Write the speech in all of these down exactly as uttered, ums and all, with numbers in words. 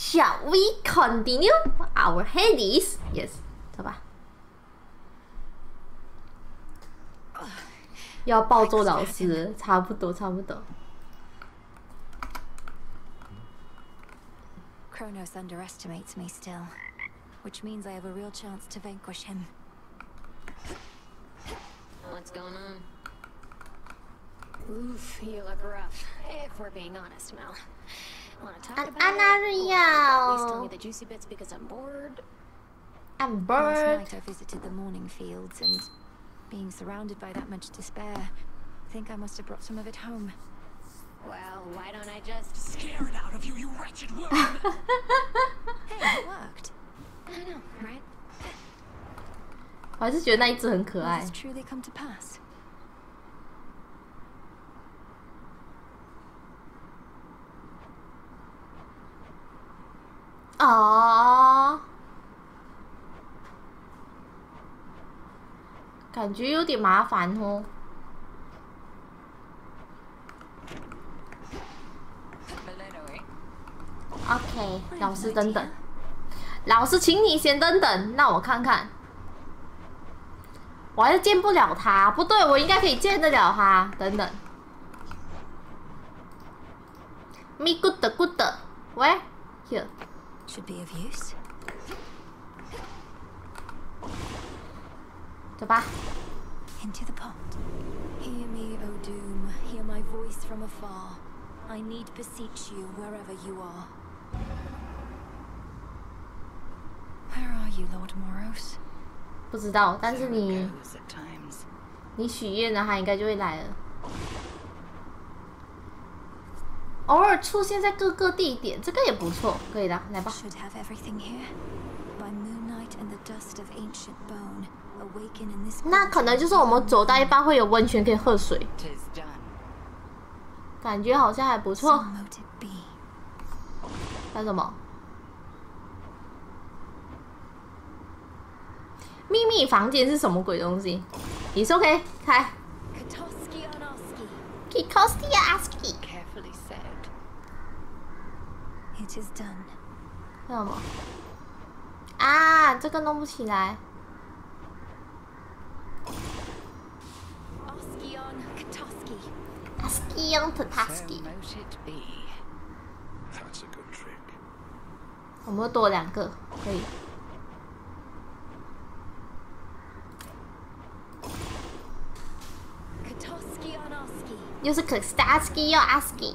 Shall we continue our Hades? Yes， 走吧。要暴揍老师，差不多，差不多。 Kronos underestimates me still, which means I have a real chance to vanquish him. What's going on? Oof, you look rough. If we're being honest, Mel. Want to talk about it? At least tell me the juicy bits because I'm bored. I'm bored. Last night I visited the mourning fields and, being surrounded by that much despair, I think I must have brought some of it home. Well, why don't I just scare it out of you, you wretched woman? Hey, it worked. I know, right? 我还是觉得那一只很可爱。 Will this truly come to pass? 啊，感觉有点麻烦哦。OK， 老师等等，老师，请你先等等，让我看看。我还是见不了他，不对，我应该可以见得了他。等等 ，Me good good， 喂 ，here。 Should be of use. 走吧。 Into the pond. Hear me, O Doom. Hear my voice from afar. I need beseech you wherever you are. Where are you, Lord Moros? 不知道，但是你你许愿了，他应该就会来了。偶尔出现在各个地点，这个也不错，可以的，来吧。那可能就是我们走到一半会有温泉可以喝水，感觉好像还不错。干什么？秘密房间是什么鬼东西？你说 OK， 开。Kikostiaski。 It is done. 干什么？啊，这个弄不起来。 Askion Katoski. Askion Katoski. That's a good trick. 我们多两个，可以。又是 Katoski 又 Aski。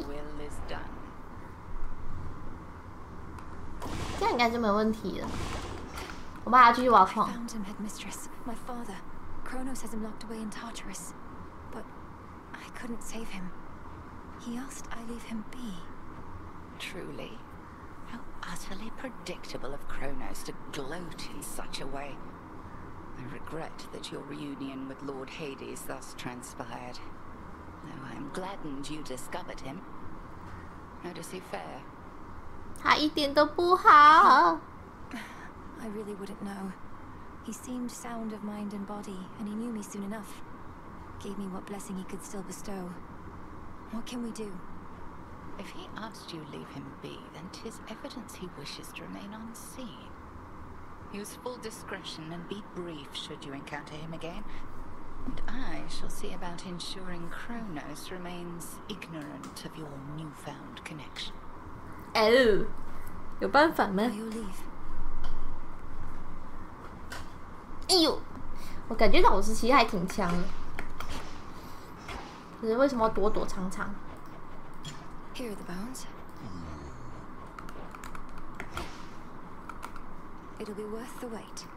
这样应该就没问题了。我们还要继续挖矿。 Found him, headmistress. My father. Kronos has him locked away in Tartarus, but I couldn't save him. He asked I leave him be. Truly, how utterly predictable of Kronos to gloat in such a way. I regret that your reunion with Lord Hades thus transpired. Though I am gladdened you discovered him. How does he fare? 他一点都不好。 I really wouldn't know. He seemed sound of mind and body, and he knew me soon enough. Gave me what blessing he could still bestow. What can we do? If he asked you leave him be, then 'tis evidence he wishes to remain unseen. Use full discretion and be brief should you encounter him again. And I shall see about ensuring Kronos remains ignorant of your newfound connection. 哦，有办法吗？ 哎呦，我感觉老师其实还挺强的，可是为什么躲躲藏藏 ？Here are the bones. It'll be worth the wait.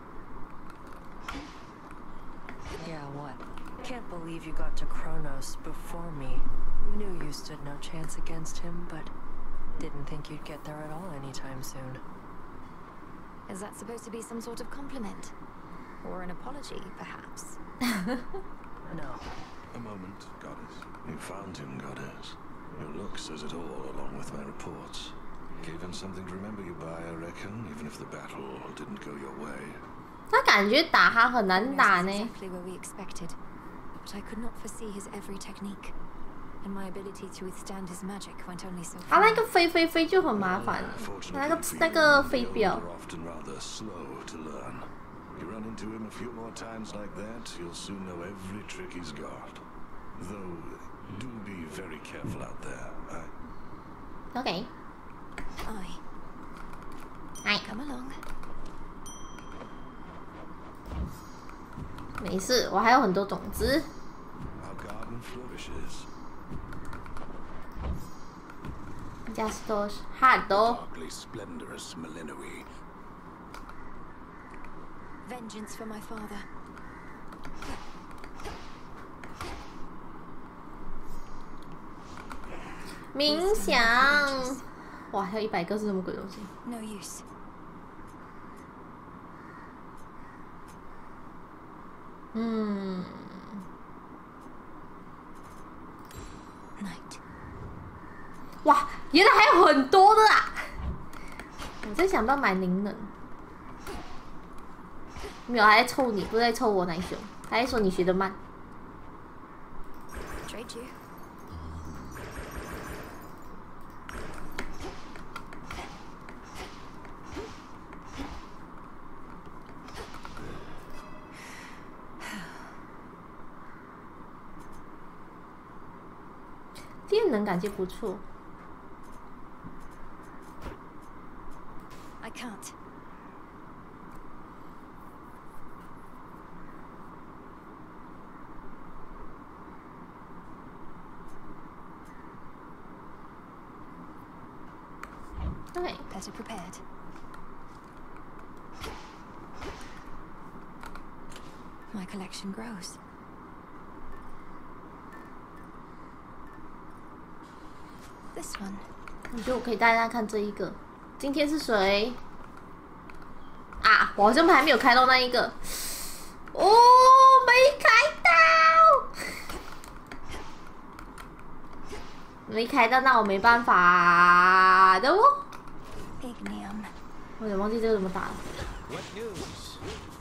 Yeah, what? Can't believe you got to Kronos before me. Knew you stood no chance against him, but didn't think you'd get there at all anytime soon. Is that supposed to be some sort of compliment? Or an apology, perhaps? No. A moment, Goddess. You found him, Goddess. Your look says it all, along with my reports. Gave him something to remember you by, I reckon, even if the battle didn't go your way. 他感觉打他很难打呢。 Exactly where we expected, but I could not foresee his every technique. and my ability to withstand his magic went only so 啊， far. 那个飞飞飞就很麻烦，那个那个飞镖。 Often rather slow to learn. You run into him a few more times like that, you'll soon know every trick he's got. Though, do be very careful out there. I... OK。 Aye. 哎， Come along. 没事，我还有很多种子。 Our garden flourishes. Justos hardo. Darkly splendorous Malinoe. Vengeance for my father. 冥想。哇，还有一百个是什么鬼东西 No use. 嗯。 Night. 哇，原来还有很多的啊！我在想到买灵能。没有，还在臭你，不是在臭我奶熊，还在说你学得慢。 Trade you. 电能感觉不错。 I can't. Okay. Better prepared. My collection grows. This one. 我觉得我可以带大家看这一个。今天是谁？啊，我好像还没有开到那一个。哦，没开到，没开到，那我没办法的哦。 Ignium. 我有点忘记这个怎么打了。 What news?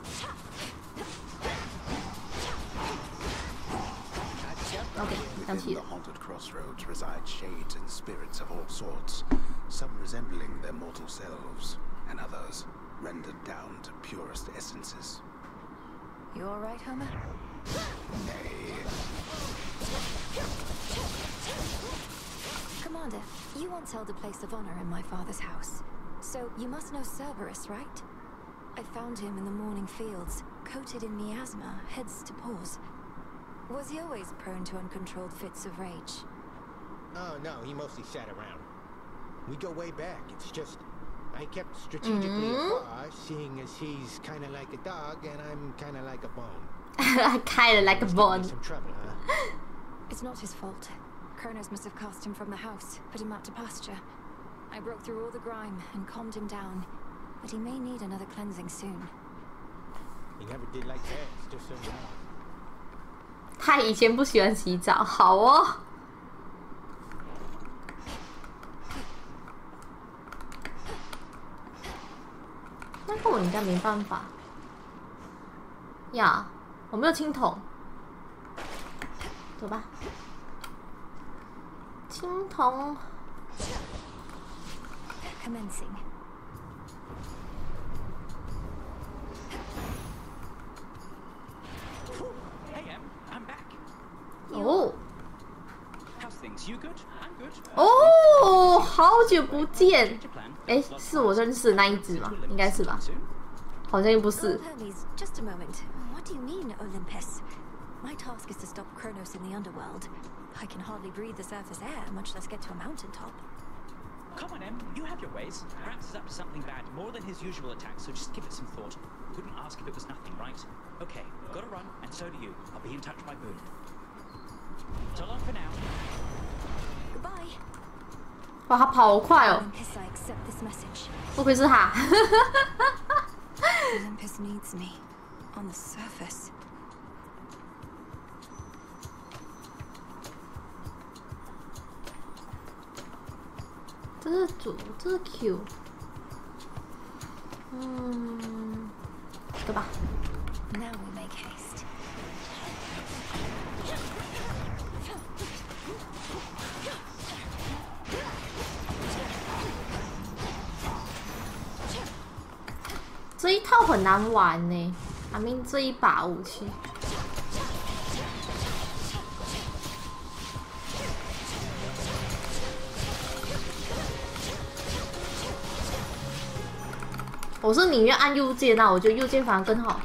OK， 想起 Within 了 the。haunted crossroads reside shades and spirits of all sorts, some resembling their mortal selves, and others rendered down to purest essences. You all right, Homer? Nay, Commander, you once held a place of honor in my father's house. So you must know Cerberus, right? I found him in the morning fields, coated in miasma, heads to paws. Was he always prone to uncontrolled fits of rage? Oh, no, he mostly sat around. We go way back. It's just I kept strategically Mm-hmm. afar, seeing as he's kind of like a dog and I'm kind of like a bone. Kinda like a Must give me bone. Some trouble, huh? It's not his fault. Kronos must have cast him from the house, put him out to pasture. I broke through all the grime and calmed him down, but he may need another cleansing soon. He never did like that. It's just so wrong. 他以前不喜欢洗澡，好哦。那个我应该没办法。呀，我没有青铜。走吧。青铜。 Commencing. Hey, Em, I'm back. 哦 How's things? You good? I'm good. 哦，好久不见 Change。of plan. 哎，是我认识的那一只吗？应该是吧？ Soon. 好像又不是 Lord。Hermes, just a moment. What do you mean, Olympus? My task is to stop Kronos in the underworld. I can hardly breathe the surface air, much less get to a mountaintop. Come on, Em. You have your ways. Perhaps he's up to something bad, more than his usual attacks, so just give it some thought. Wouldn't ask if it was nothing, right? Okay, gotta run, and so do you. I'll be in touch by boon. So long for now. Goodbye. 哇，他跑好快哦， Olympus, I accept this message. 不愧是他。 Olympus needs me. On the surface. 这是主，这是 Q。嗯，对吧？ Now we make haste. 这一套很难玩呢。I mean 这一把武器。我是宁愿按右键啊，我觉得右键反而更好。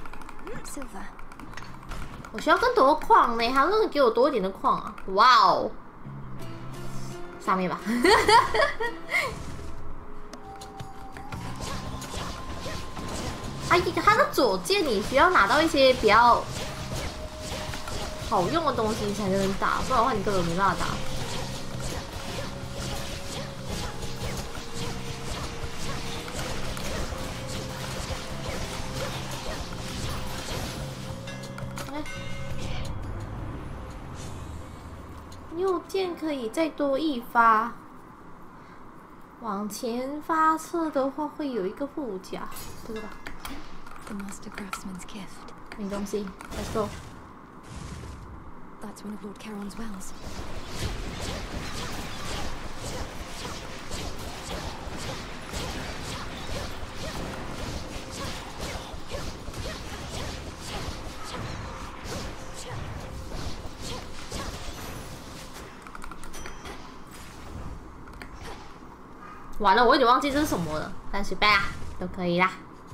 我需要更多的矿呢，还能给我多一点的矿啊！哇哦，上面吧。它它的左键你需要拿到一些比较好用的东西才能打，不然的话你根本没办法打。右键可以再多一发，往前发射的话会有一个护甲，这个吧。 The master craftsman's gift. 没东西 ，Let's go. That's one of Lord Charon's wells. 完了，我有点忘记这是什么了，但随便啊，都可以啦。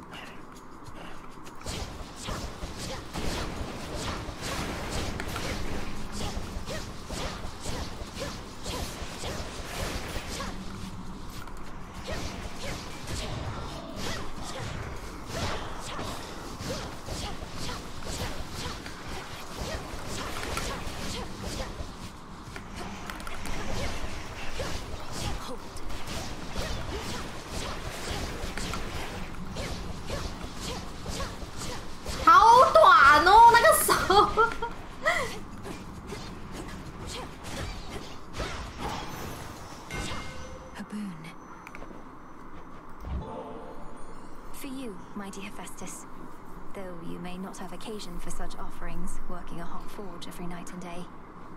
Have occasion for such offerings, working a hot forge every night and day.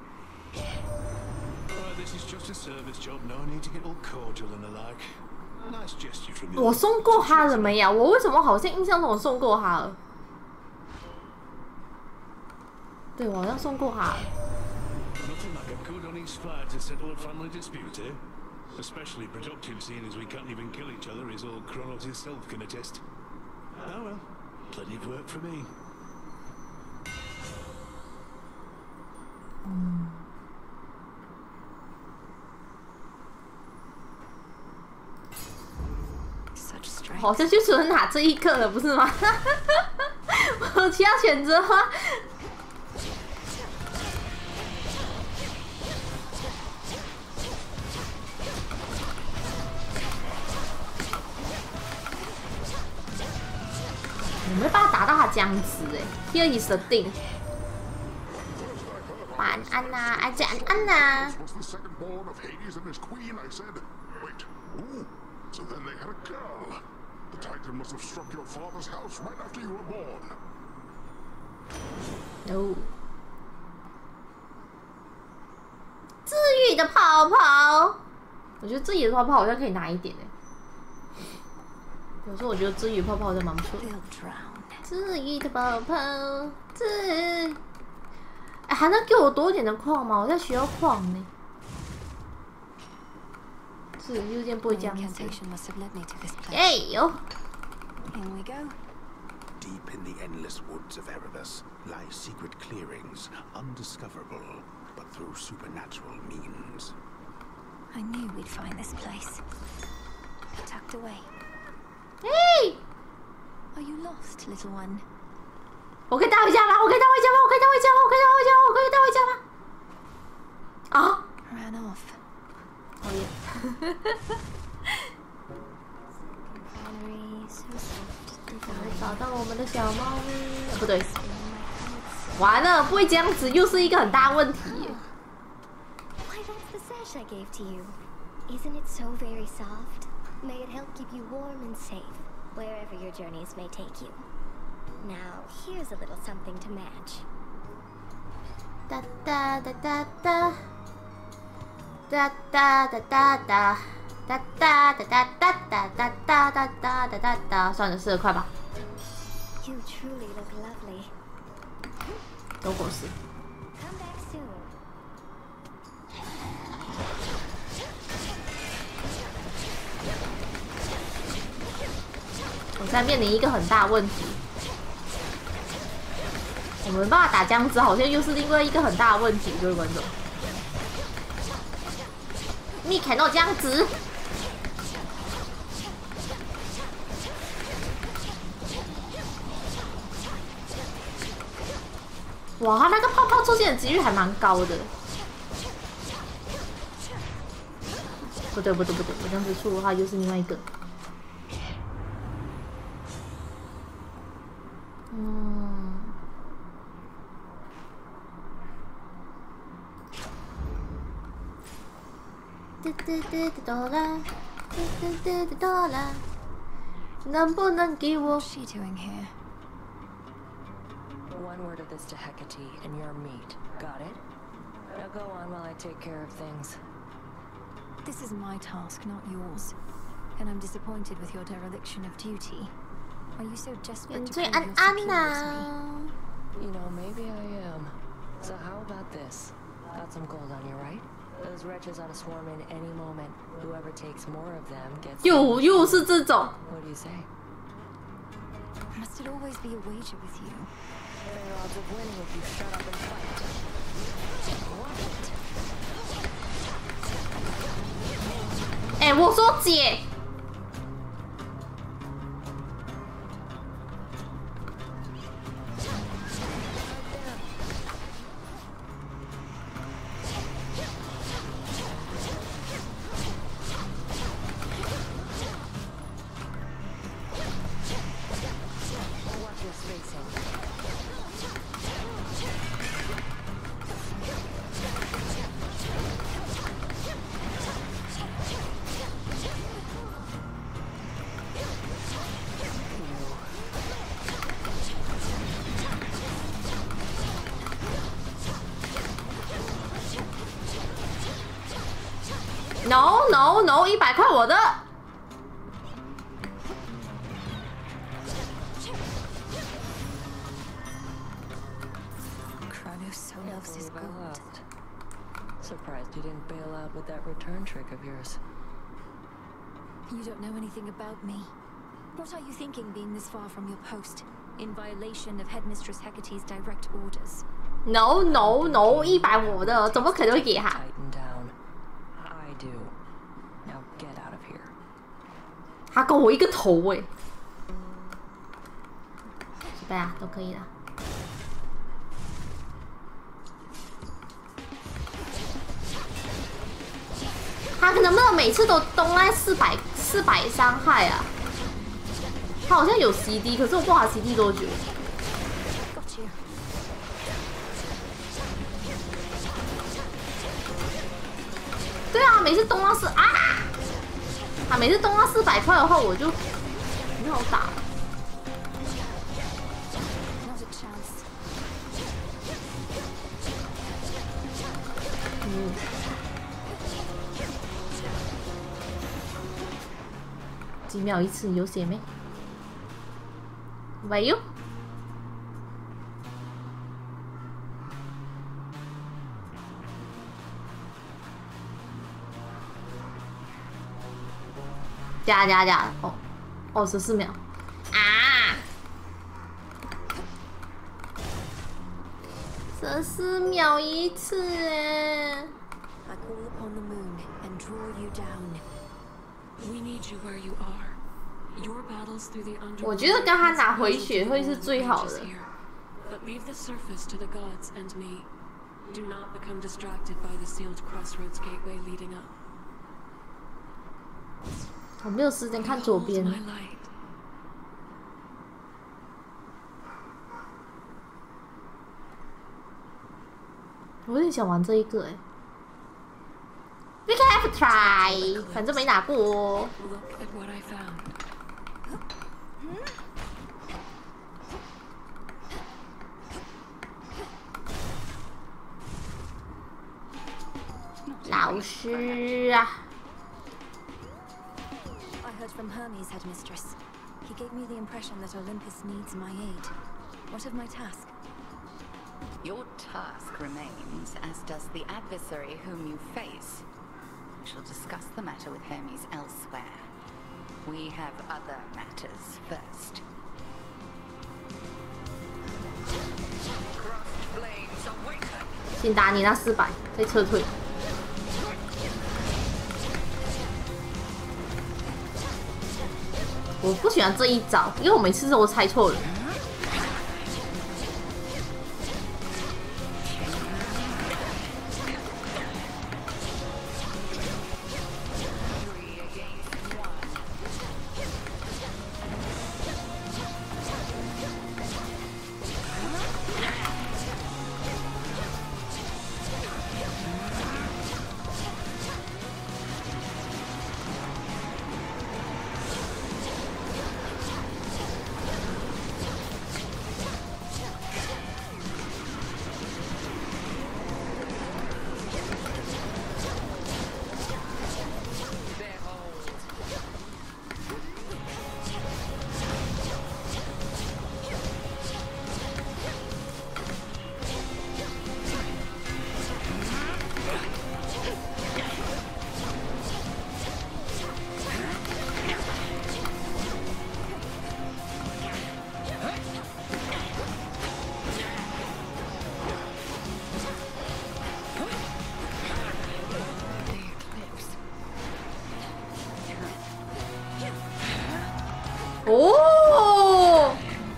Uh, this is just a service job. No need to get all cordial and the like. Nice gesture from you. 我送过他了没呀？我为什么好像印象中我送过他了？对，我好像送过他。 Nothing like a good honest fight to settle a family dispute, eh? Especially productive, seeing as we can't even kill each other, as all Kronos himself can attest. Oh well, plenty of work for me. 嗯，好像就只能拿这一个了，不是吗？我其他选择的话，我没办法打到他僵直哎 ，Here is the thing。 晚安呐，阿姐安安呐。哦。治愈的泡泡，我觉得治愈的泡泡好像可以拿一点哎。有时候我觉得治愈泡泡好像蛮不错的。治愈的泡泡，治。 哎，还能给我多一点的矿吗？我在需要矿呢。是右键不会这样子。哎呦！ Deep in the endless woods of Erebus lie secret clearings, undiscoverable, but through supernatural means. I knew we'd find this place. Tucked away. Hey! Are you lost, little one? 我可以带回家吗？我可以带回家吗？我可以带回家吗？我可以带回家吗？我可以带回家吗？啊 ！Ran off. 讨厌。找到我们的小猫咪，不对，完了，不会这样子，又是一个很大问题。 Why, that's the sash I gave to you. Isn't it so very soft? May it help keep you warm and safe wherever your journeys may take you. Now, here's a little something to match. Da da da da da. Da da da da da. 哒哒哒哒哒哒哒哒哒哒哒哒，算了，四十块吧。 You truly look lovely. 都狗屎。 Come back soon. 我现在面临一个很大问题，我没办法打僵尸，好像又是另外一个很大的问题，各位观众。密凯诺僵尸。 哇，他那个泡泡出现的几率还蛮高的。不对不对不对，我这样子出的话又是另外一个。嗯。嘟嘟嘟嘟哆啦，嘟嘟嘟嘟哆啦，能不能给我 What's she doing here? One word of this to Hecate, and you're meat. Got it? Now go on while I take care of things. This is my task, not yours. And I'm disappointed with your dereliction of duty. Are you so desperate to prove your superior to me? You know, maybe I am. So how about this? Got some gold on you, right? Those wretches ought to swarm in any moment. Whoever takes more of them gets... 又又是这种。 What do you say? Must it always be a wager with you? Fair odds of winning if you shut up and fight. What? 哎，我说姐。 No no no， 一百块我的。 Kronos so loves his gold. Surprised you didn't bail out with that return trick of yours. You don't know anything about me. What are you thinking being this far from your post? In violation of Headmistress Hecate's direct orders. No no no， 一百我的，怎么可能会给他？ I do. Now get out of here. 他跟我一个头哎。随便啊，都可以啦。他能不能每次都东来四百四百伤害啊？他好像有 C D， 可是我不知道他 C D 多久。 对啊，每次东到四啊，啊，每次东到四百块的话，我就没有打了。嗯。几秒一次有血没？没有。 加加加哦哦，十四秒啊！十四秒一次哎！ I call upon the moon and draw you down. We need you where you are. Your battles through the underworld. 我觉得跟他拿回血会是最好的。 But leave the surface to the gods and me. Do not become distracted by the sealed crossroads gateway leading up. 我没有时间看左边。我有点想玩这一个哎。We can have a try， 反正没拿过哦。老师啊。 I heard from Hermes, Headmistress. He gave me the impression that Olympus needs my aid. What of my task? Your task remains, as does the adversary whom you face. We shall discuss the matter with Hermes elsewhere. We have other matters first. Crossed flames awaken. 先打你那四百，再撤退。我不喜欢这一招，因为我每次都猜错了。 哦，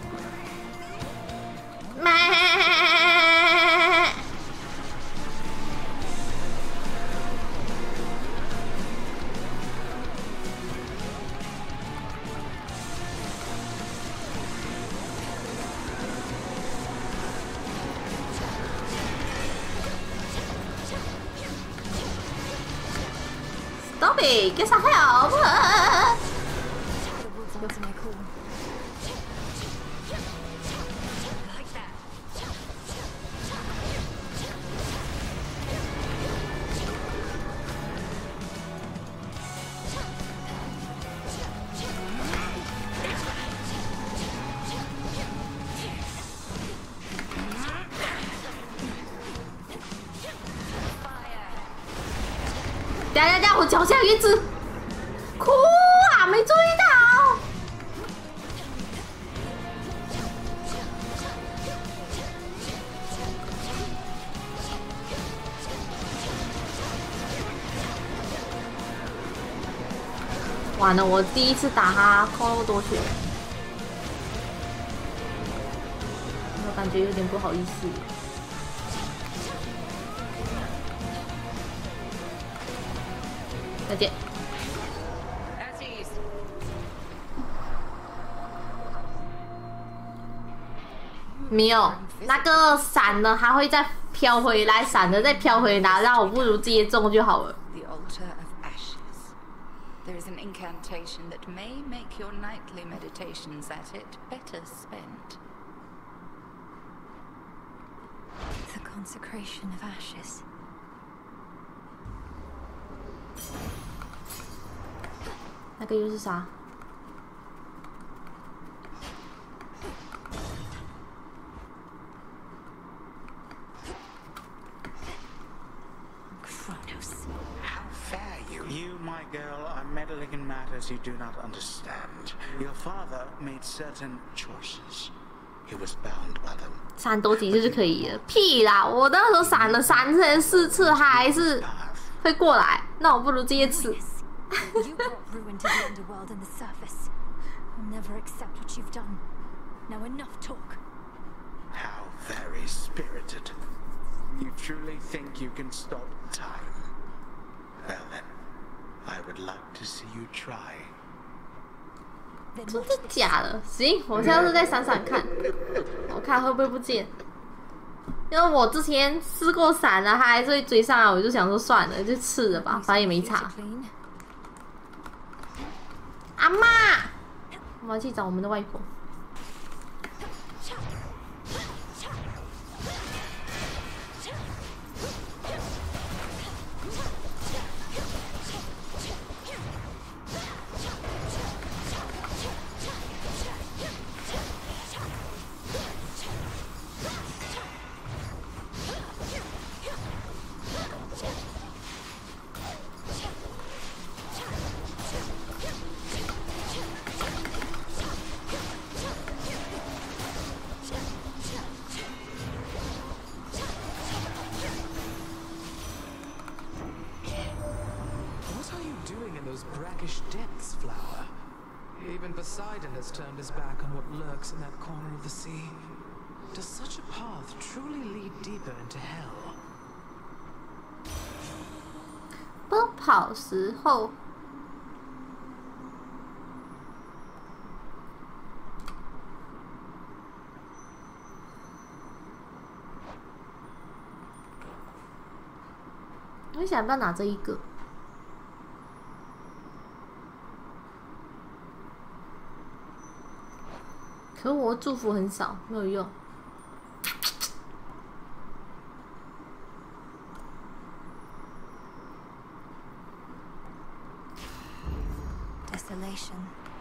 咩？Stop it! Get some help!等下等下，我脚下有一只，哭啊！没注意到。完了，我第一次打他，扣那么多血，我感觉有点不好意思。 再见。没有，那个闪了还会再飘回来，闪了再飘回来，让我不如接中就好了。 The altar of ashes. There is an incantation that may make your nightly meditations at it better spent. The consecration of ashes. 那个又是啥？ Kronos. How dare you? You, my girl, are meddling in matters you do not understand. Your father made certain choices. He was bound by them. 闪多几次就可以了？屁啦！我那时候闪了三次、四次，还是会过来。那我不如这一次。 You brought ruin to the underworld and the surface. I'll never accept what you've done. Now enough talk. How very spirited. You truly think you can stop time? Well then, I would like to see you try. 真的假的？行，我下次再闪闪看，我看会不会不见。因为我之前试过闪了，他还是会追上来，我就想说算了，就吃了吧，反正也没差。 阿妈，我要去找我们的外婆。 Even Poseidon has turned his back on what lurks in that corner of the sea. Does such a path truly lead deeper into hell? 奔跑时候。 我想要不要拿这一个？可是我祝福很少，没有用。 Desolation.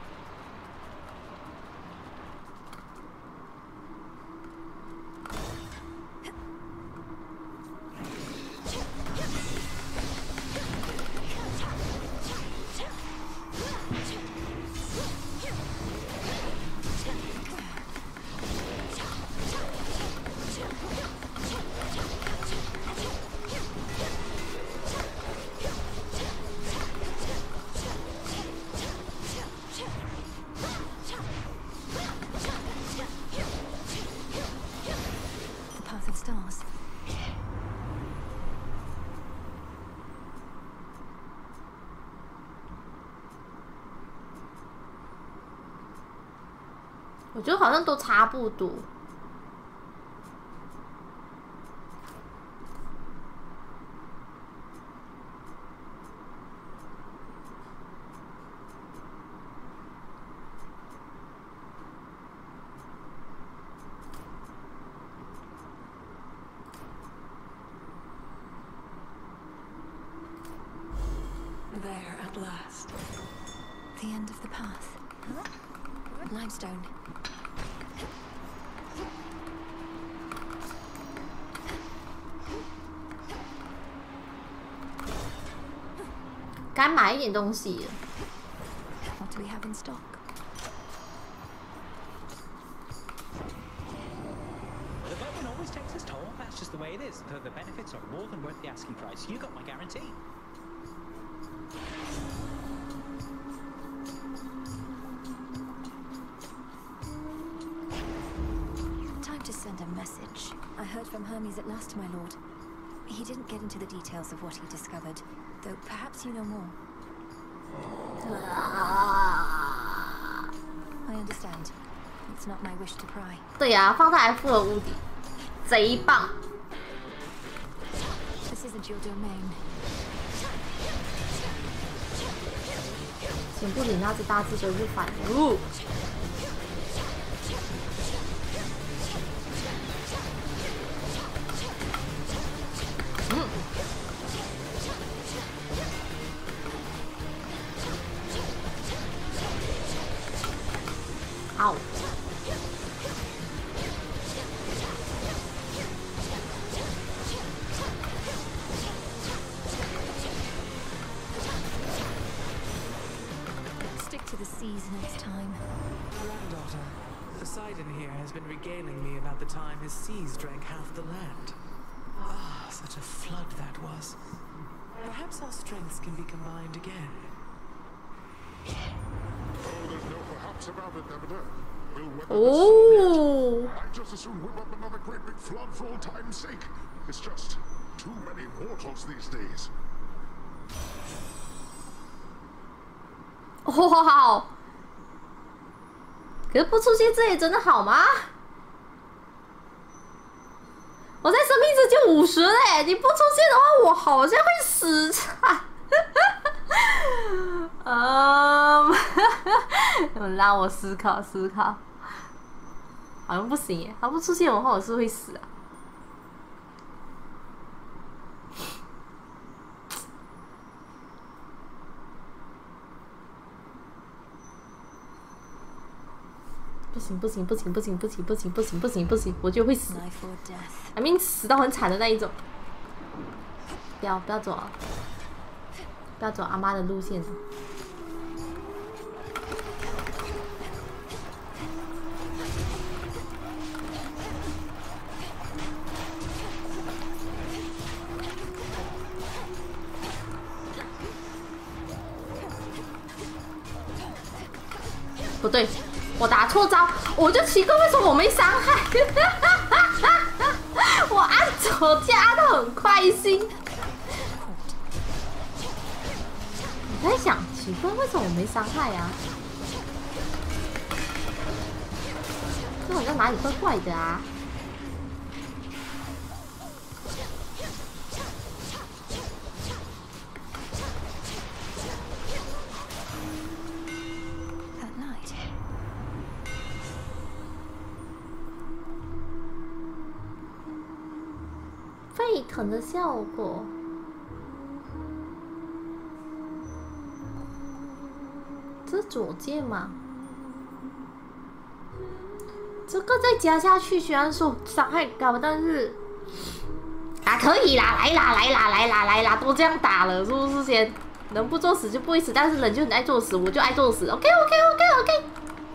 Stars. 我觉得好像都差不多。 There at last. The end of the path. Limestone. 该买一点东西了。 What do we have in stock? The Bowman always takes his toll. That's just the way it is. The, the benefits are more than worth the asking price. You got my guarantee. Time to send a message. I heard from Hermes at last, my lord. He didn't get into the details of what he discovered, though perhaps you know more. I understand. It's not my wish to pry. 对呀、啊，放在 F 的屋顶，贼棒。 This isn't your domain. 钱不领那只大只就会反哦。嗯。好。 To the seas in its time. Granddaughter, Poseidon here has been regaling me about the time his seas drank half the land. Ah, such a flood that was. Perhaps our strengths can be combined again. Oh, there's no perhaps about it, Demeter. We'll weather oh. the storm. I'd just as soon whip up another great big flood for old time's sake. It's just too many mortals these days. 哇！可是不出现这里真的好吗？我在生命值就五十嘞，你不出现的话，我好像会死惨。嗯，让我思考思考，好像不行耶，他不出现的话，我是会死啊。 不行不行不行不行不行不行不行不行不行，我就会死。I mean 死到很惨的那一种。不要不要走啊！不要走阿妈的路线。 不对，我打错招，我就奇怪为什么我没伤害。我按左加的很开心。我在想，奇怪为什么我没伤害啊？这好像哪里怪怪的啊？ 沸腾的效果，这是左键吗？这个再加下去，虽然说伤害高，但是啊，可以啦，来啦，来啦，来啦，来啦，都这样打了，是不是先？人不作死就不会死，但是人就很爱作死，我就爱作死。OK OK OK OK。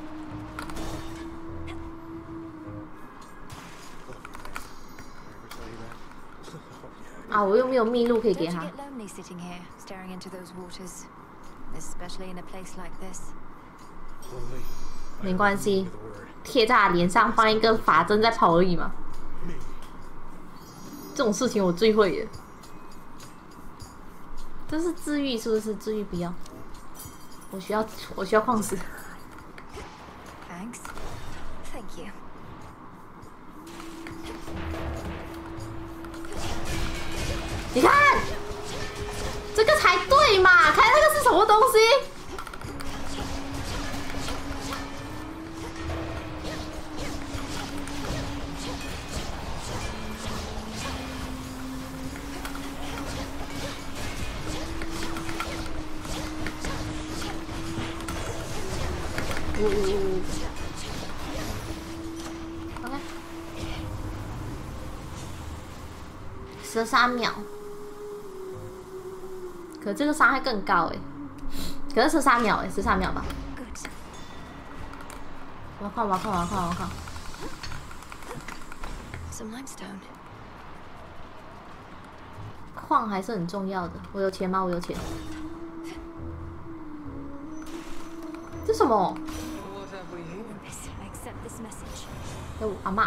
啊，我又没有秘录可以给他。没关系，贴在他脸上放一个法阵在跑而已嘛。这种事情我最会了。这是治愈是不是？治愈不要，我需要我需要矿石。 Thanks, thank you. 你看，这个才对嘛！看那个是什么东西？呜呜呜 ！OK， 十三秒。 可这个伤害更高哎，可是十三秒哎，十三秒吧。我要看，我要看，我要看，我要看。矿还是很重要的。我有钱吗？我有钱。这什么？哎，我阿嬷。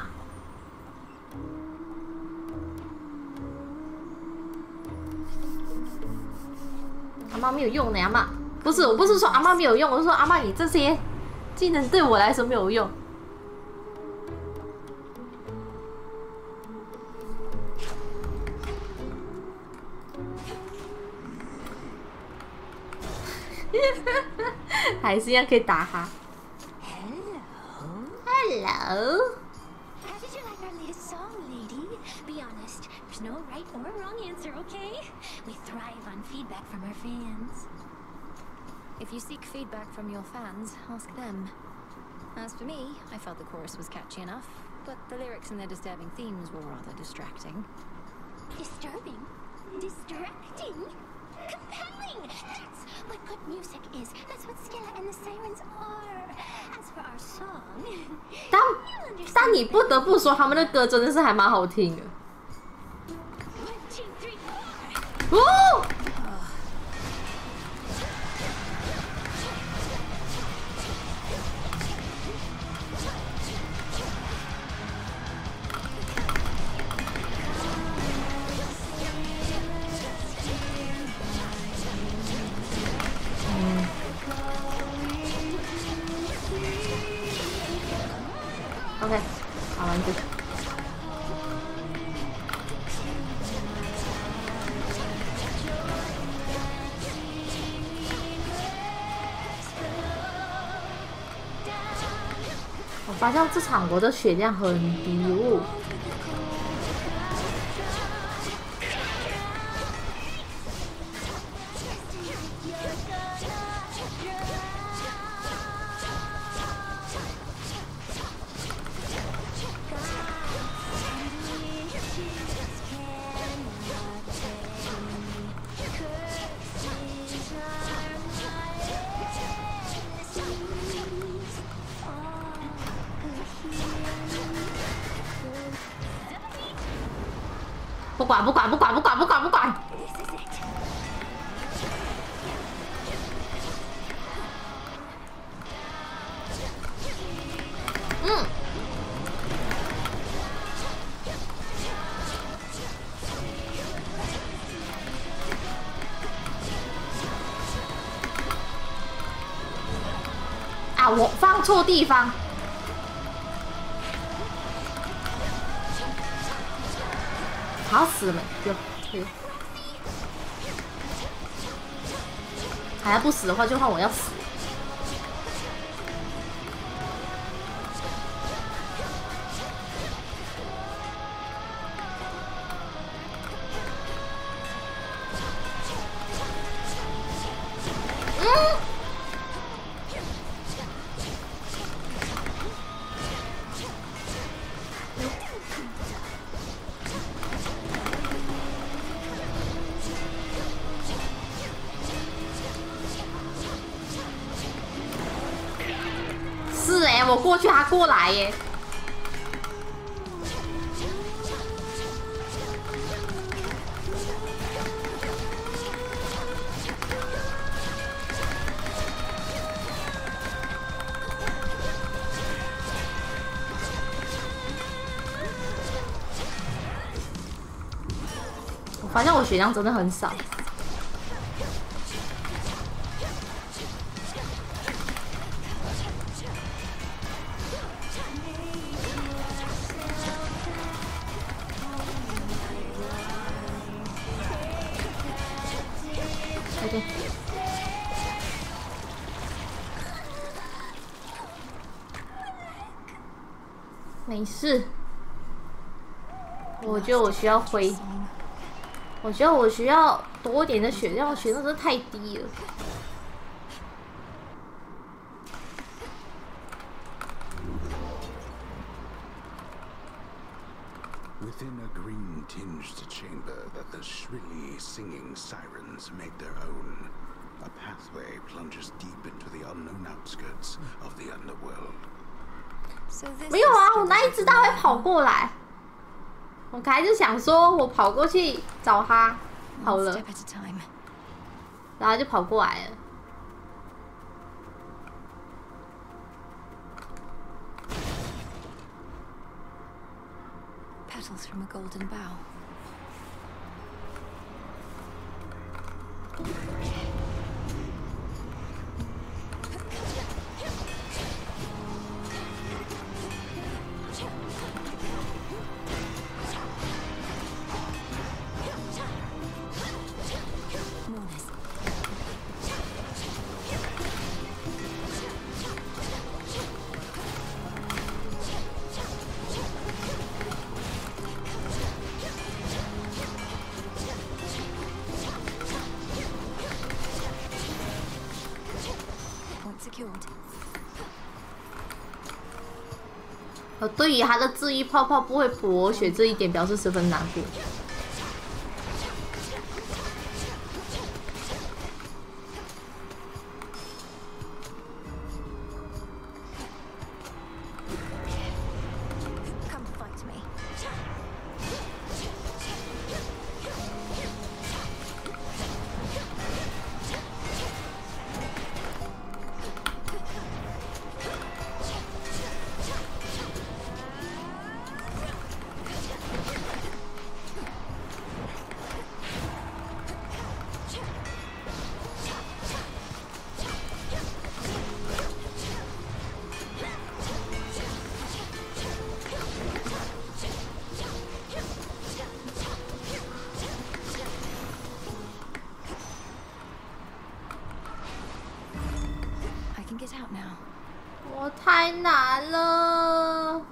阿妈没有用的，阿妈不是，我不是说阿妈没有用，我是说阿妈你这些技能对我来说没有用。还是一样可以打他。Hello. Hello. How did you like our latest song, lady? Be honest, there's no right or wrong answer, okay? We thrive on feedback from our fans. If you seek feedback from your fans, ask them. As for me, I felt the chorus was catchy enough, but the lyrics and their disturbing themes were rather distracting. Disturbing? Distracting? Compelling! That's what good music is. That's what Stella and the Sirens are. As for our song, 但但你不得不说，他们的歌真的是还蛮好听的。哦！ OK， 好玩具。我发现这场我的血量很低哦。不管不管不管不管不管不管！ 嗯。啊！我放错地方。好死了没？有有。还要不死的话，就换我要死。嗯。是哎、欸，我过去，他过来耶、欸。我发现我血量真的很少。没事，我觉得我需要灰，我觉得我需要多一点的血量，我血量真的太低了。 Within a green-tinged chamber that the shrilly singing sirens made their own, a pathway plunges deep into the unknown outskirts of the underworld. 没有啊，我哪里知道会跑过来？我还是想说，我跑过去找他好了，然后就跑过来了。 Petals from a golden bough. Secured. 我对于他的治愈泡泡不会补血这一点表示十分难过。我太难了。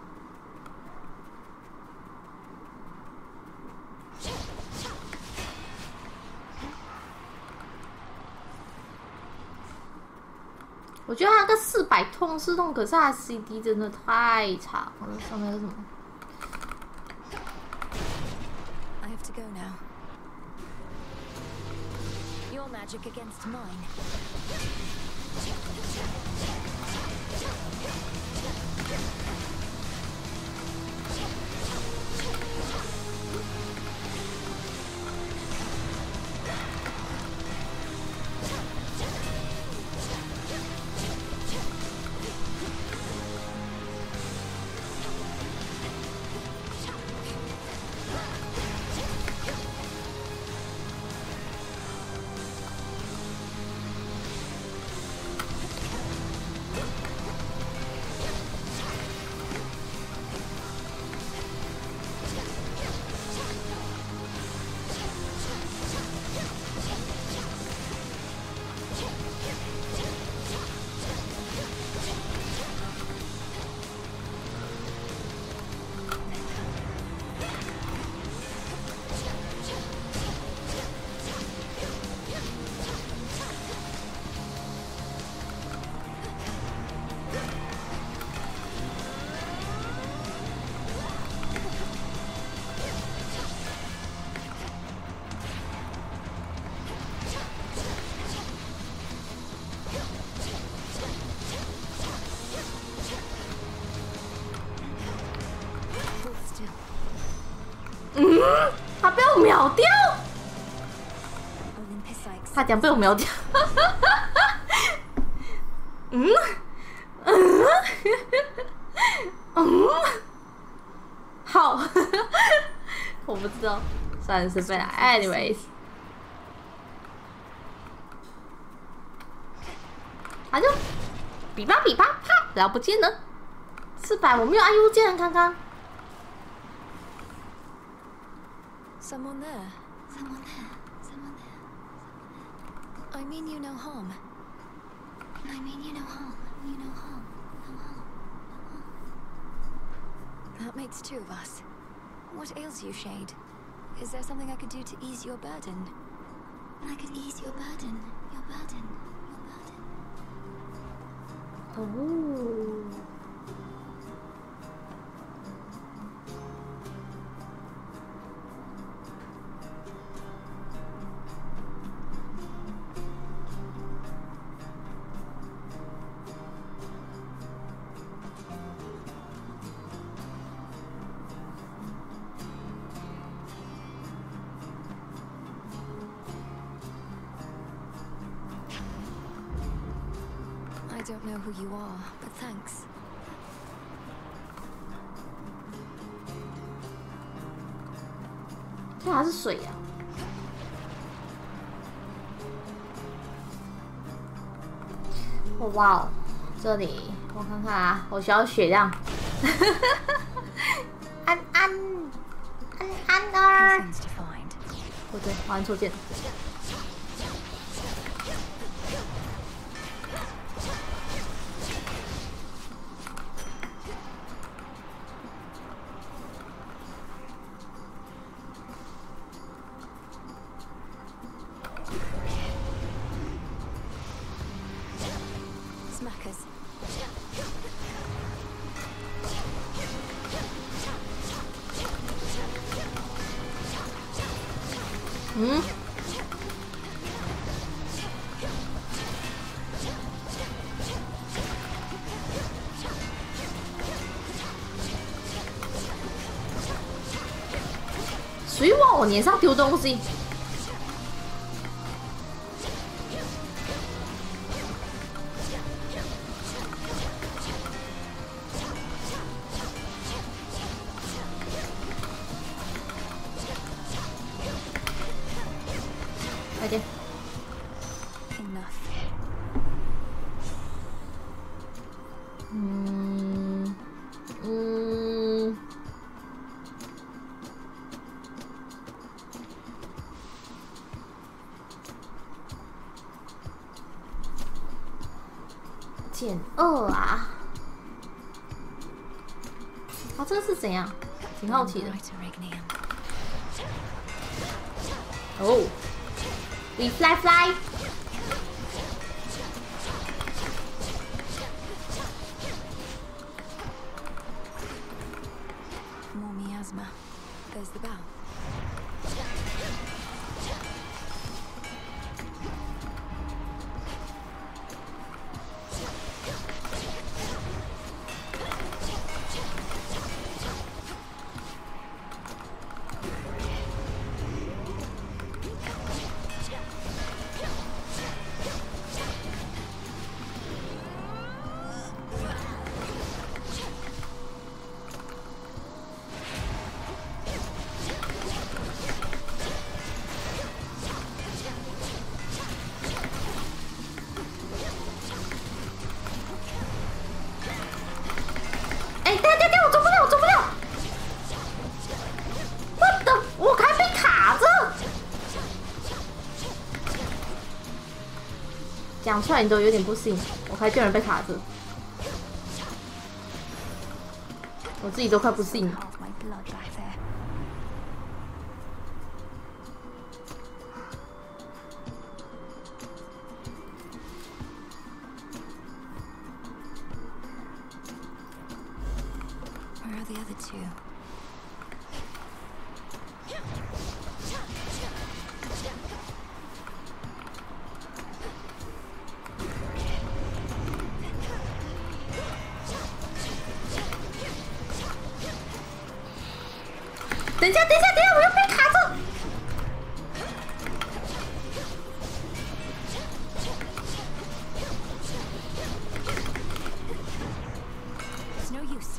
我觉得他那个四百痛是痛，可是他的 C D 真的太长了。上面是什么 I have to go now. Your magic against mine. 嗯，他被我秒掉，他讲被我秒掉。嗯嗯嗯，好，我不知道，算是被了。anyways， 他就比吧比吧啪，然后不见了。是吧？我没有按右键，刚刚。 Someone there. Someone there. Someone there. I mean you no harm. I mean you no harm. You no harm. No harm. No harm. That makes two of us. What ails you, Shade? Is there something I could do to ease your burden? I could ease your burden. Your burden. Your burden. Oh. I don't know who you are, but thanks. 这还是水呀、啊！哦哇哦，这里我看看啊，我需要血量。安安安安儿，不对，我按错键。 嗯，谁往我脸上丢东西？快点！ 嗯嗯，减二啊！啊，这个是怎样？挺好奇的。哦 ，We fly fly。 There's the bow.讲出来你都有点不信，我还居然被卡着，我自己都快不信了。 Where are the other two? 等一下，等一下，等一下，我要被 close.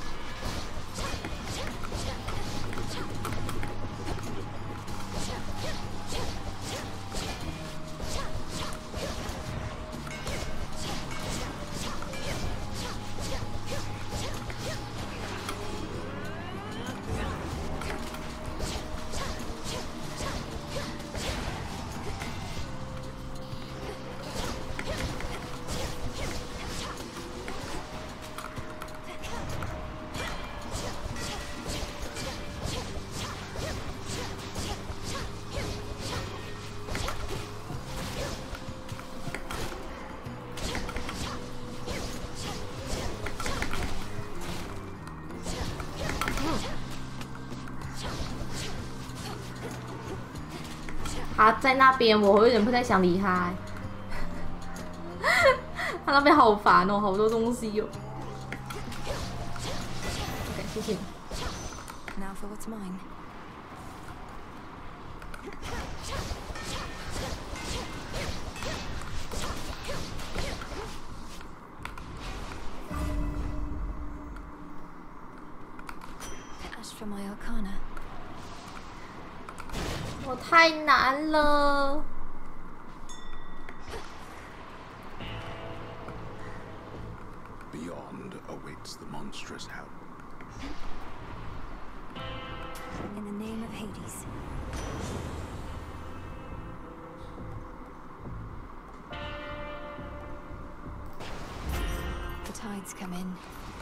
他在那边，我有点不太想理他、欸。他那边好烦哦，好多东西哦。OK， 谢谢你。 Now for what's mine. As for my arcana. 我太难了。 Beyond awaits the monstrous help. In the name of Hades. The tides come in.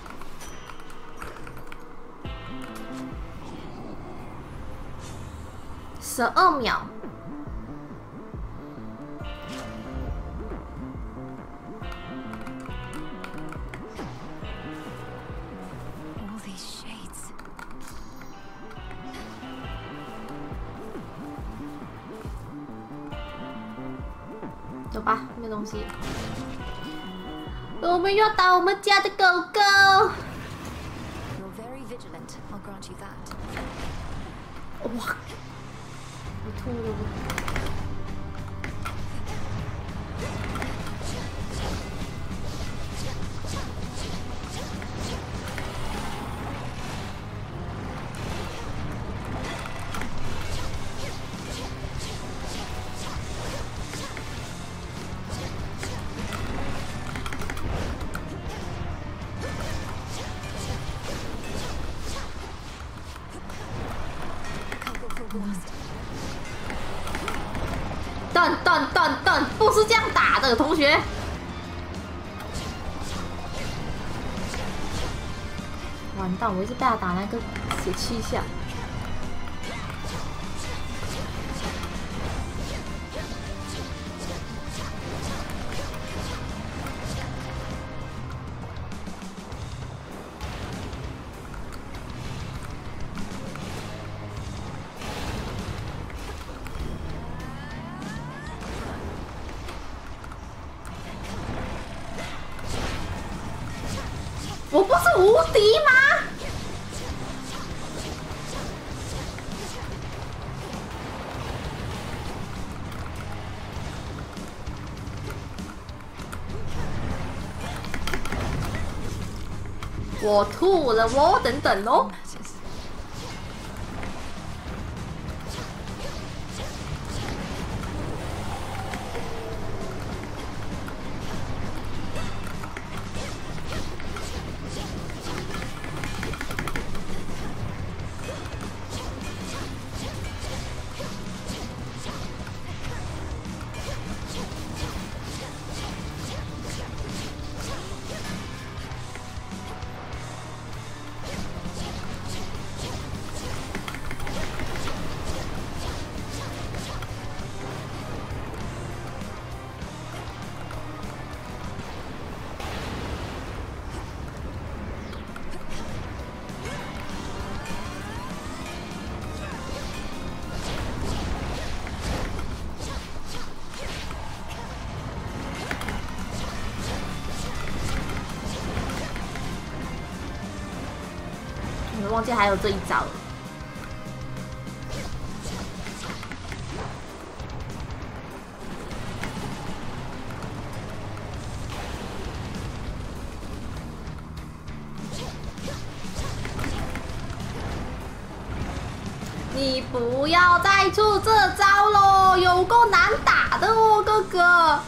十二秒。 All these shades. 走吧，没东西。我们要打我们家的狗狗。 You're very vigilant. I'll grant you that. 哇！我吐了。等等等等，不是这样打的，同学。完蛋，我一直被他打那个血气下。我不是无敌吗？我吐了，我等等哦。我忘记还有这一招了。 你不要再出这招喽，有够难打的哦，哥哥。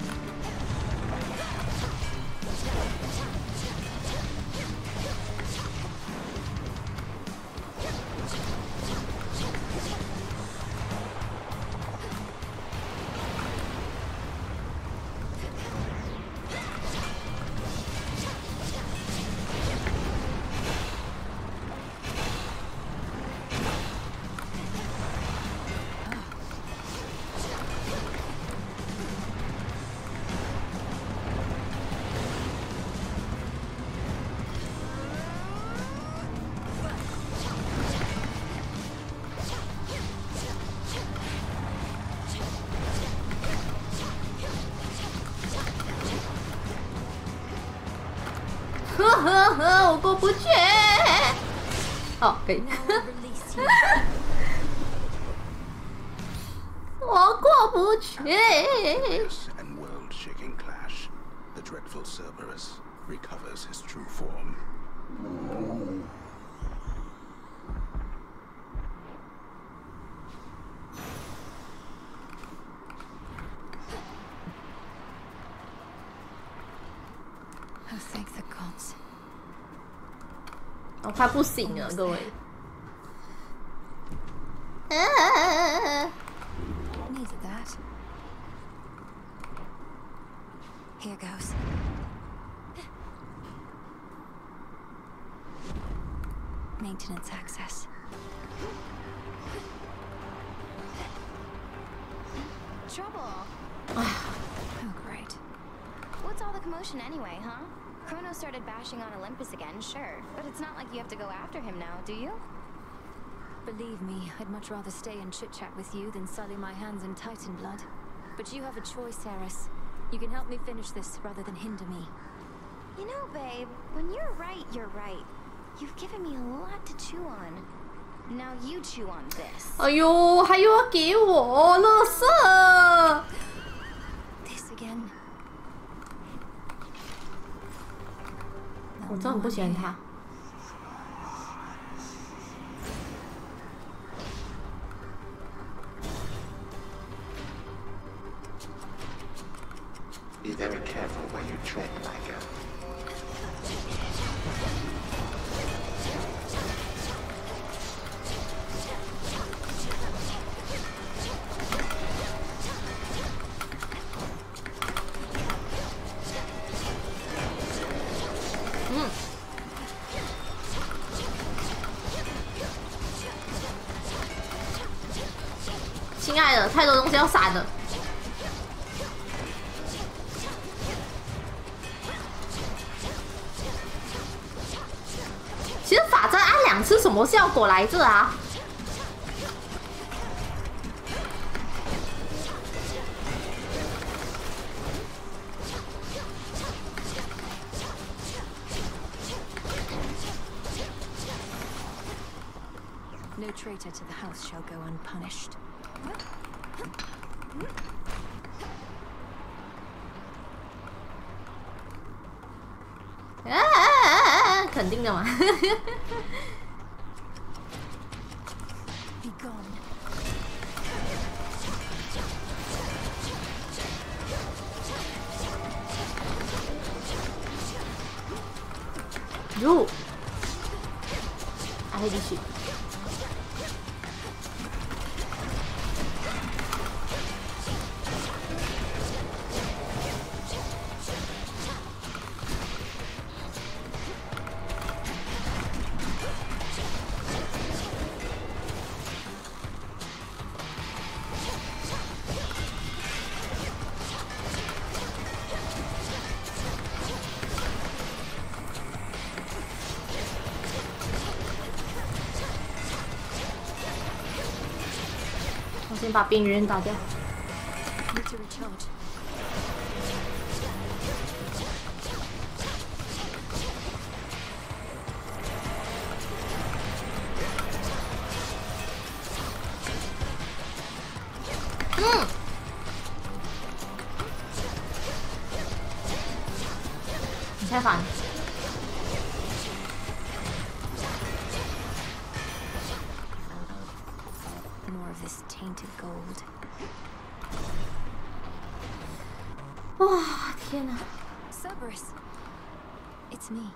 呵呵呵，我过不去。哦，可以。我过不去。 And world-shaking clash. The dreadful Cerberus recovers his true form. Oh, thank the gods. 我快不行了，各位。啊 Needed that. Here goes. Maintenance access. Trouble. Oh, great. What's all the commotion anyway, huh? Chronos started bashing on Olympus again, sure. But it's not like you have to go after him now, do you? Believe me, I'd much rather stay and chit-chat with you than sully my hands in Titan blood. But you have a choice, Eris. You can help me finish this rather than hinder me. You know, babe, when you're right, you're right. You've given me a lot to chew on. Now you chew on this. 哎呦，还有要给我垃圾。 This again. 我真的很不喜欢他。 Be very careful where you tread, my girl. Mm. 亲爱的，太多东西要闪了。 其实法阵按两次什么效果来着啊？ No traitor to the house shall go unpunished. 啊，肯定的嘛。 Be gone. 哟，还可以继续。 我先把冰人打掉。 Need to recharge. 嗯。你太烦。 Got of this tainted gold. 哇，天哪 Cerberus, it's me.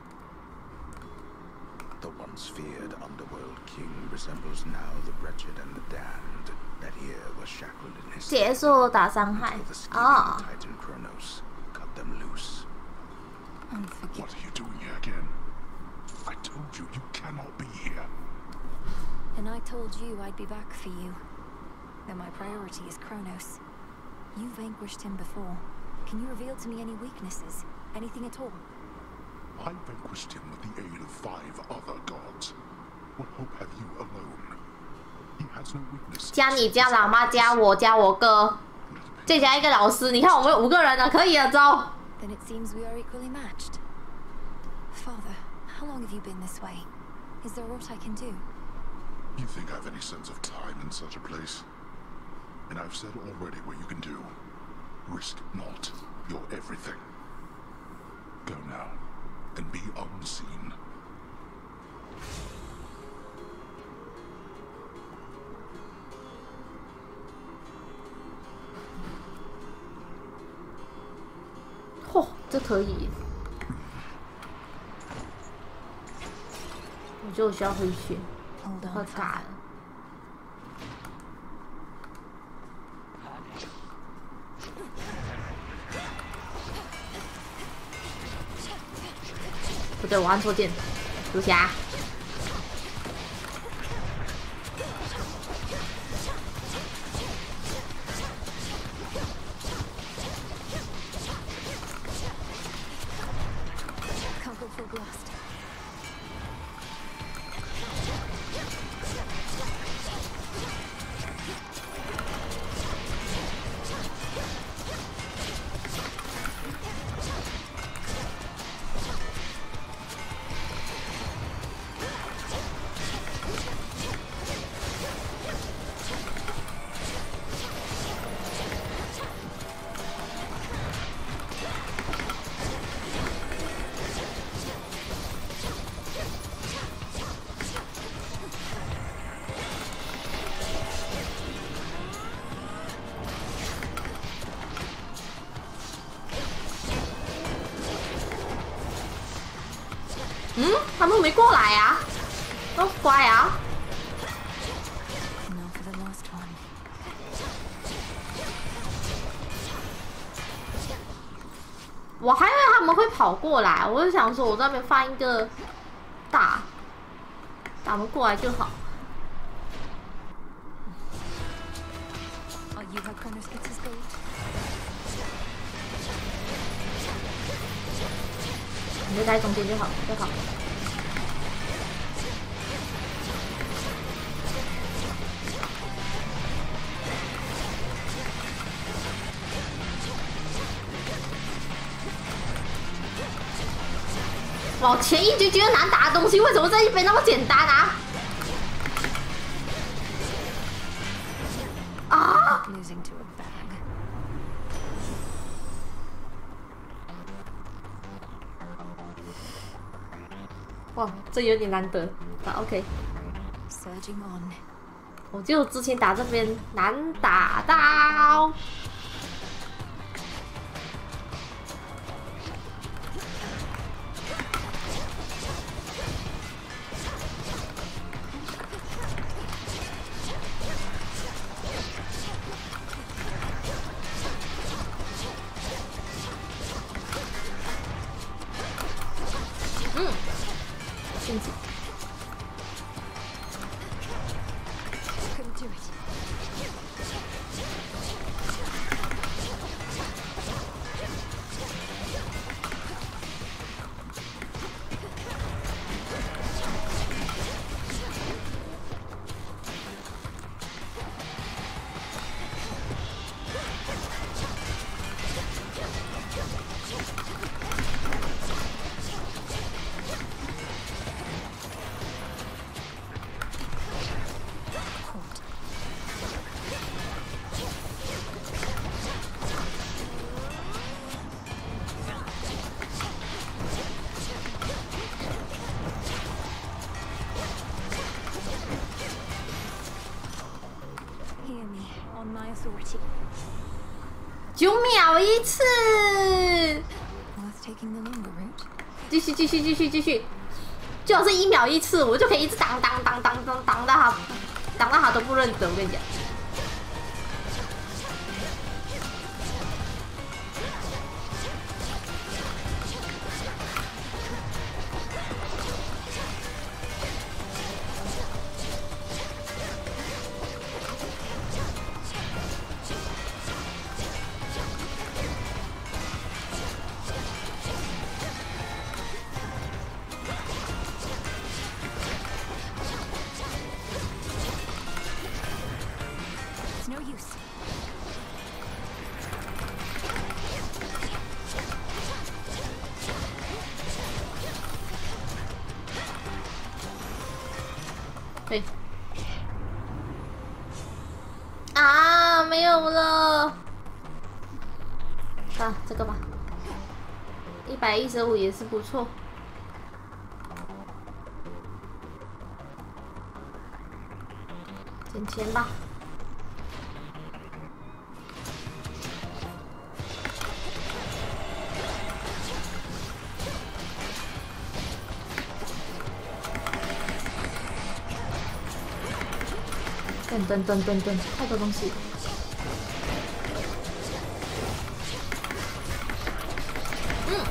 The once feared underworld king resembles now the wretched and the damned that here were shackled in his 结束打伤害啊。 Titan Kronos cut them loose. What are you doing here again? I told you you cannot be here. And I told you I'd be back for you. That my priority is Kronos. You vanquished him before. Can you reveal to me any weaknesses? Anything at all? I vanquished him with the aid of five other gods. What hope have you alone? He has no weakness. 加你加老妈加我加我哥，再加一个老师，你看我们有五个人了，可以了，走。 Then it seems we are equally matched. Father, how long have you been this way? Is there aught I can do? You think I have any sense of time in such a place? And I've said already what you can do. Risk not your everything. Go now, and be unseen. 嚯，这可以！我觉得我需要回血，快改了。 不对，我按错键，毒侠。嗯，他们没过来呀、啊，都乖啊。我还以为他们会跑过来，我就想说，我在那边放一个大，他们过来就好。你就待中间就好，就好。哇，前一局觉得难打的东西，为什么这一边那么简单啊？啊！ 哇，这有点难得啊 ，OK。我就之前打这边难打到。嗯。 禁止。 authority. 九秒一次。 Worth taking the longer route. 继续继续继续继续，最好是一秒一次，我就可以一直挡挡挡挡挡挡到他，挡到他都不认得。我跟你讲。 No use. 对。啊，没有了。啊，这个吧。一百一十五也是不错。捡钱吧。 等等等等等，太多东西。嗯。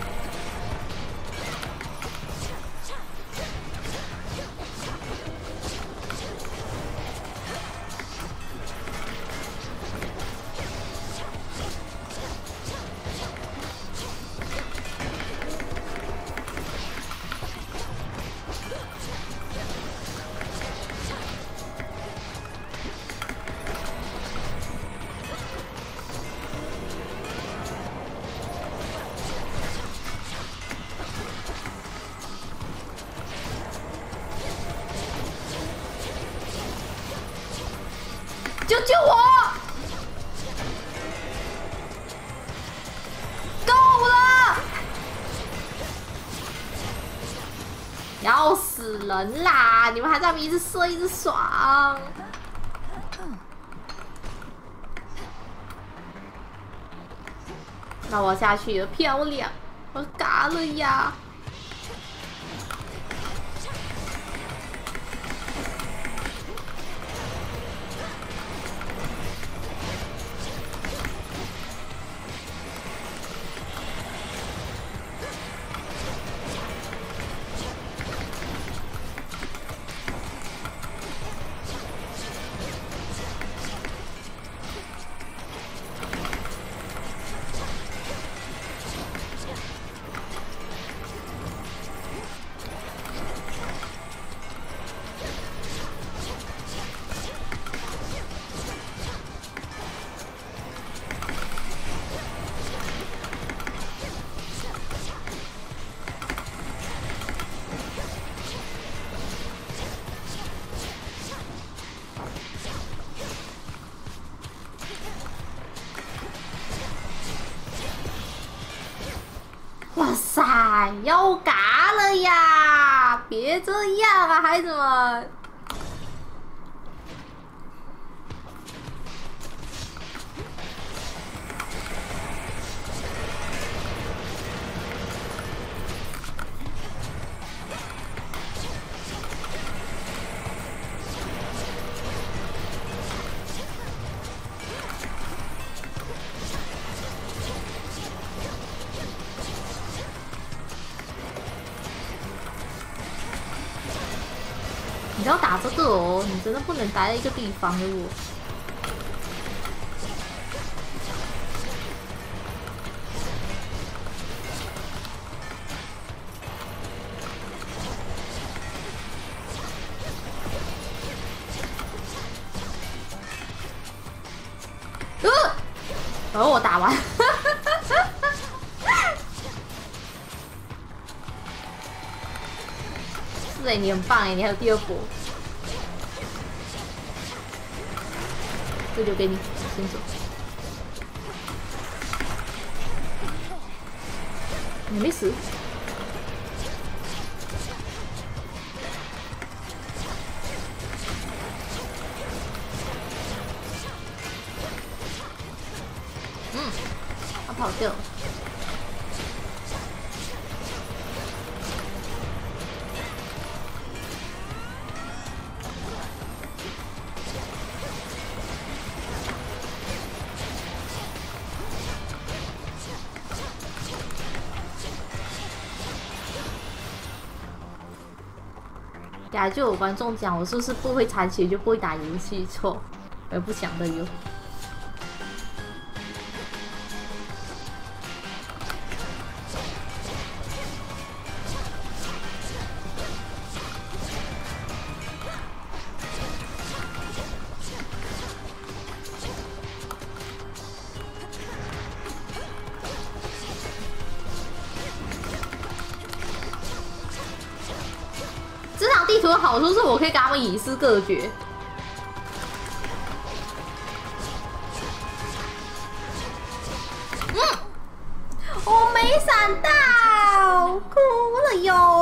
救救我！够了！要死人啦！你们还在那边一直射，一直爽。那我下去了，漂亮！我嘎了呀！ 哇塞，要嘎了呀！别这样啊，孩子们！你要打这个哦，你真的不能待在一个地方的我。呃，然后我打完。是哎，你很棒哎，你还有第二波，这留给你，先走。你没死。 跑掉。呀，就有观众讲我是不是不会弹琴就不会打游戏？错，我不想的哟。这场地图的好处是我可以跟他们以示隔绝。嗯，我没闪到，哭了哟。